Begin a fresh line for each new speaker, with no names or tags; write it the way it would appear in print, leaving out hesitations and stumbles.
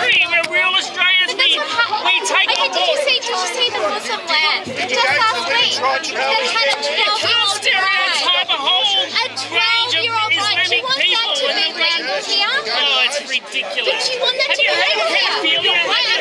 country. We're real Australians. We take the ball.
Did you see the Muslim land? Just last week, they had a 12-year-old
Stereotype a whole range of Islamic people.
Do you want that to be legal here?
Oh, it's ridiculous.
Do you want that to be legal here?
Pedophilia?